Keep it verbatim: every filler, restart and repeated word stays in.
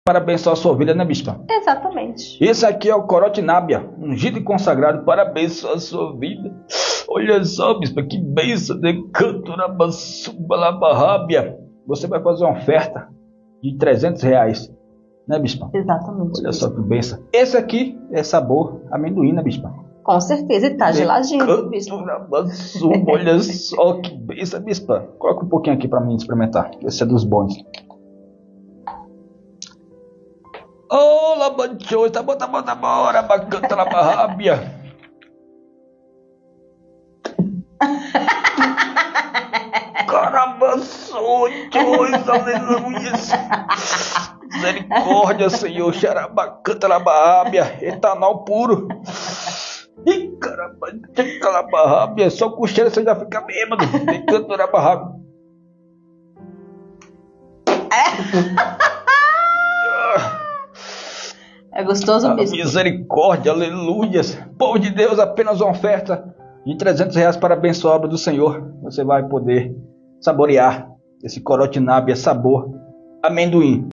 para abençoar a sua ovelha, né, bispa? Exatamente. Esse aqui é o corotinábia, ungido e consagrado para abençoar a sua vida. Olha só, bispa, que bênção de canto na bassumbalabarrábia. Você vai fazer uma oferta de trezentos reais, né, bispa? Exatamente. Olha só que bênção. Esse aqui é sabor amendoim, né, bispa? Com certeza, e tá De geladinho, canto bispo. na bassumba, olha só que bênção, bispa. Coloca um pouquinho aqui para mim experimentar. Esse é dos bons. Ô, labanchou, tá bom, tá bom, tá bom, bacana na barrábia. Caramba, sonhos, aleluia. Misericórdia, Senhor, xarabacanta na barrábia, etanol puro. Ih, caramba, na barrábia, só com o cheiro você já fica bêbado. Tem canto na barrábia. É gostoso Ah, mesmo. misericórdia, aleluia. Povo de Deus, apenas uma oferta de trezentos reais para abençoar a obra do Senhor. Você vai poder saborear esse corotinábia sabor amendoim.